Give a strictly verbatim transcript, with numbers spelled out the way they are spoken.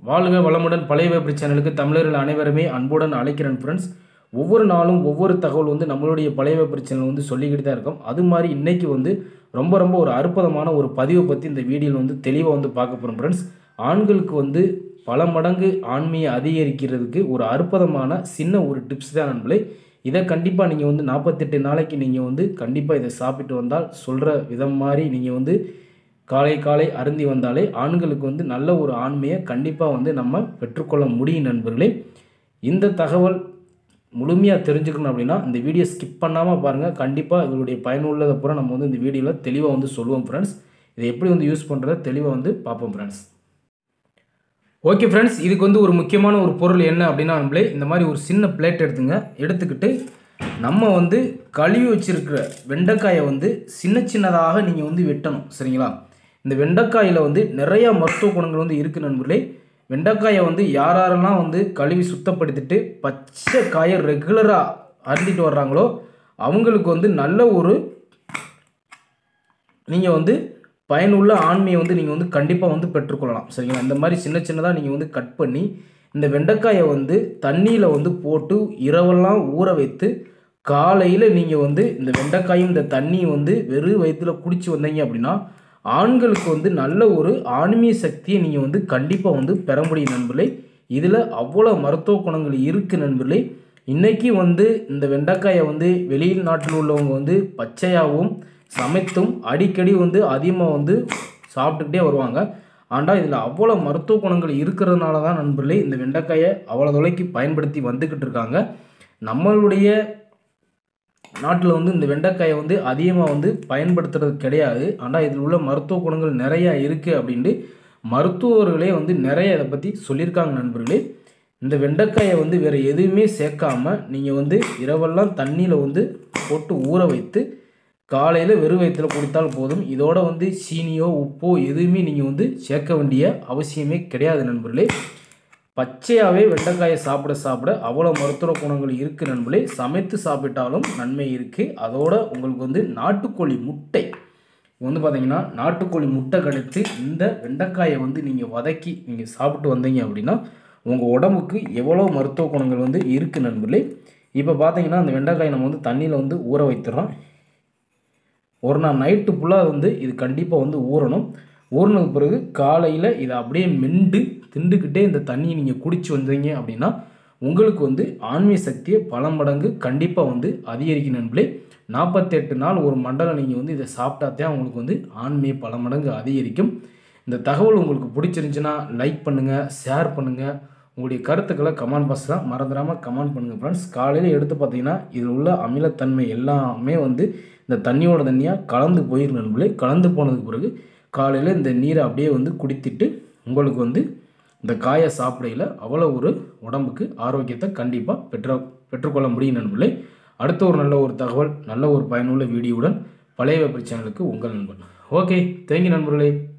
வாழ்க வளமுடன் பழைய வேப்பரி சேனலுக்கு தமிழர்கள் அனைவருமே அன்புடன் அழைக்கிறேன் ஃப்ரெண்ட்ஸ். ஒவ்வொரு நாளும் ஒவ்வொரு தகவல் வந்து நம்மளுடைய பழைய வேப்பரி சேனல் வந்து சொல்லிக்கிட்டு தான் இருக்கும். அது மாதிரி இன்றைக்கி வந்து ரொம்ப ரொம்ப ஒரு அற்புதமான ஒரு பதிவை பற்றி இந்த வீடியோவில் வந்து தெளிவாக வந்து பார்க்க போகிறோம் ஃப்ரெண்ட்ஸ். ஆண்களுக்கு வந்து பல மடங்கு ஆண்மையை அதிகரிக்கிறதுக்கு ஒரு அற்புதமான சின்ன ஒரு டிப்ஸ் தான் நண்பர்களே. இதை கண்டிப்பாக நீங்கள் வந்து நாற்பத்தெட்டு நாளைக்கு நீங்கள் வந்து கண்டிப்பாக இதை சாப்பிட்டு வந்தால் சொல்கிற விதம் மாதிரி நீங்கள் வந்து காலை காலை அருந்தி வந்தாலே ஆண்களுக்கு வந்து நல்ல ஒரு ஆண்மையை கண்டிப்பாக வந்து நம்ம பெற்றுக்கொள்ள முடியும் நண்பர்களே. இந்த தகவல் முழுமையாக தெரிஞ்சுக்கணும் அப்படின்னா இந்த வீடியோ ஸ்கிப் பண்ணாமல் பாருங்கள். கண்டிப்பாக இதனுடைய பயனுள்ளதை பூரா நம்ம வந்து இந்த வீடியோவில் தெளிவாக வந்து சொல்லுவோம் ஃப்ரெண்ட்ஸ். இதை எப்படி வந்து யூஸ் பண்ணுறதை தெளிவாக வந்து பார்ப்போம் ஃப்ரெண்ட்ஸ். ஓகே ஃப்ரெண்ட்ஸ், இதுக்கு வந்து ஒரு முக்கியமான ஒரு பொருள் என்ன அப்படின்னா நம்மளே இந்த மாதிரி ஒரு சின்ன பிளேட் எடுத்துங்க. எடுத்துக்கிட்டு நம்ம வந்து கழுவி வச்சிருக்கிற வெண்டைக்காயை வந்து சின்ன சின்னதாக நீங்கள் வந்து வெட்டணும், சரிங்களா? இந்த வெண்டைக்காயில் வந்து நிறையா மருத்துவ குணங்கள் வந்து இருக்குது நண்பர்களே. வெண்டைக்காயை வந்து யார் யாரெல்லாம் வந்து கழுவி சுத்தப்படுத்திட்டு பச்சை காயை ரெகுலராக அருந்திட்டு வர்றாங்களோ அவங்களுக்கு வந்து நல்ல ஒரு நீங்கள் வந்து பயனுள்ள ஆண்மையை வந்து நீங்கள் வந்து கண்டிப்பாக வந்து பெற்றுக்கொள்ளலாம், சரிங்களா? இந்த மாதிரி சின்ன சின்னதாக நீங்கள் வந்து கட் பண்ணி இந்த வெண்டைக்காயை வந்து தண்ணியில் வந்து போட்டு இரவெல்லாம் ஊற வைத்து காலையில் நீங்கள் வந்து இந்த வெண்டைக்காயும் இந்த தண்ணியும் வந்து வெறும் வயிற்றில் குடிச்சு வந்தீங்க அப்படின்னா ஆண்களுக்கு வந்து நல்ல ஒரு ஆன்மீக சக்தியை நீங்கள் வந்து கண்டிப்பாக வந்து பெற முடியும் நண்பர்களே. இதில் அவ்வளோ மருத்துவ குணங்கள் இருக்குது நண்பர்களே. இன்றைக்கி வந்து இந்த வெண்டைக்காயை வந்து வெளியில் நாட்டில் உள்ளவங்க வந்து பச்சையாகவும் சமைத்தும் அடிக்கடி வந்து அதிகமாக வந்து சாப்பிட்டுக்கிட்டே வருவாங்க. ஆனால் இதில் அவ்வளோ மருத்துவ குணங்கள் இருக்கிறதுனால தான் நண்பர்களே இந்த வெண்டைக்காயை அவ்வளோ தொலைக்கு பயன்படுத்தி வந்துக்கிட்டு இருக்காங்க. நம்மளுடைய நாட்டில் வந்து இந்த வெண்டைக்காயை வந்து அதிகமாக வந்து பயன்படுத்துறது கிடையாது. ஆனால் இதில் உள்ள மருத்துவ குணங்கள் நிறையா இருக்குது அப்படின்ட்டு மருத்துவர்களே வந்து நிறைய இதை பற்றி சொல்லியிருக்காங்க நண்பர்களே. இந்த வெண்டைக்காயை வந்து வேறு எதுவுமே சேர்க்காமல் நீங்கள் வந்து இரவெல்லாம் தண்ணியில் வந்து போட்டு ஊற வைத்து காலையில் வெறும் வயிற்றில் குடித்தால் போதும். இதோட வந்து சீனியோ உப்போ எதுவுமே நீங்கள் வந்து சேர்க்க வேண்டிய அவசியமே கிடையாது நண்பர்களே. பச்சையாகவே வெண்டைக்காயை சாப்பிட சாப்பிட அவ்வளோ மருத்துவ குணங்கள் இருக்குது நண்பர்களே. சமைத்து சாப்பிட்டாலும் நன்மை இருக்குது. அதோட உங்களுக்கு வந்து நாட்டுக்கோழி முட்டை வந்து பார்த்திங்கன்னா நாட்டுக்கோழி முட்டை கடித்து இந்த வெண்டைக்காயை வந்து நீங்கள் வதக்கி நீங்கள் சாப்பிட்டு வந்தீங்க அப்படின்னா உங்கள் உடம்புக்கு எவ்வளோ மருத்துவ குணங்கள் வந்து இருக்குது நண்பர்களே. இப்போ பார்த்தீங்கன்னா அந்த வெண்டைக்காயை நம்ம வந்து தண்ணியில் வந்து ஊற வைத்துறோம். ஒரு நாள் நைட்டு ஃபுல்லாக வந்து இது கண்டிப்பாக வந்து ஊறணும். ஊறினது பிறகு காலையில் இதை அப்படியே மெண்டு திண்டுக்கிட்டே இந்த தண்ணியை நீங்கள் குடிச்சு வந்தீங்க அப்படின்னா உங்களுக்கு வந்து ஆன்மீக சக்தியை பல மடங்கு கண்டிப்பாக வந்து அதிகரிக்கும் நண்பர்களே. நாற்பத்தெட்டு நாள் ஒரு மண்டலம் நீங்கள் வந்து இதை சாப்பிட்டாத்தான் உங்களுக்கு வந்து ஆன்மீக பல மடங்கு அதிகரிக்கும். இந்த தகவல் உங்களுக்கு பிடிச்சிருந்துச்சுன்னா லைக் பண்ணுங்கள், ஷேர் பண்ணுங்கள். உங்களுடைய கருத்துக்களை கமெண்ட் பாக்ஸில் மறந்துடாமல் கமெண்ட் பண்ணுங்கள் ஃப்ரெண்ட்ஸ். காலையில் எடுத்து பார்த்தீங்கன்னா இதில் உள்ள அமிலத்தன்மை எல்லாமே வந்து இந்த தண்ணியோட தண்ணியாக கலந்து போயிருக்கு நண்பர்களே. கலந்து போனதுக்கு பிறகு காலையில் இந்த நீரை அப்படியே வந்து குடித்துட்டு உங்களுக்கு வந்து இந்த காயை சாப்பிடையில் அவ்வளோ ஒரு உடம்புக்கு ஆரோக்கியத்தை கண்டிப்பாக பெற்ற பெற்றுக்கொள்ள முடியும் நண்பர்களே. அடுத்த ஒரு நல்ல ஒரு தகவல் நல்ல ஒரு பயனுள்ள வீடியோவுடன் பழைய வேப்பரி சேனலுக்கு உங்கள் நண்பன். ஓகே, தேங்க்யூ நண்பர்களே.